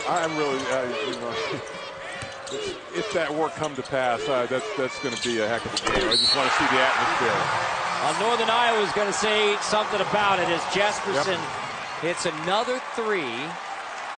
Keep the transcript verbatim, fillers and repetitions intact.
I'm really, uh, you know, if that were come to pass, uh, that's that's going to be a heck of a game. I just want to see the atmosphere. Well, Northern Iowa is going to say something about it as Jesperson Yep. hits another three.